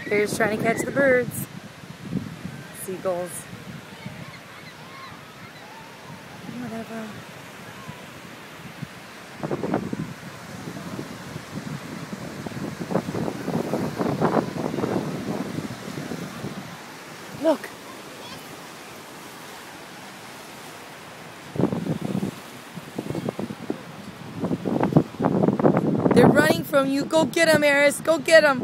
Aris trying to catch the birds. Seagulls. Whatever. Look. They're running from you. Go get them, Aris. Go get them.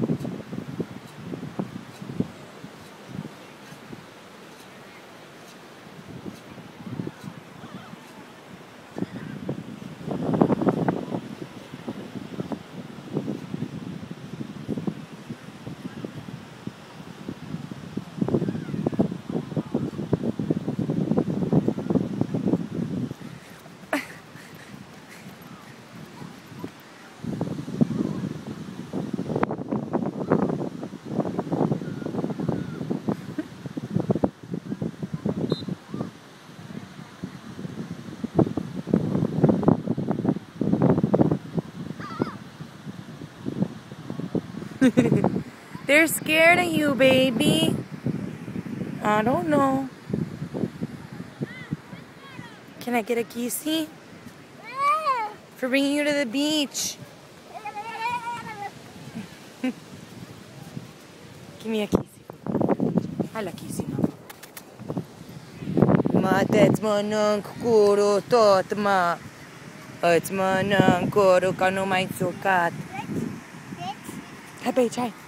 They're scared of you, baby. I don't know. Can I get a kissy? For bringing you to the beach. Give me a kissy. Hala kissy, mama. Matet mo ng kuro totma. At mo ng kuro ka no may sukat. Hey, babe, try.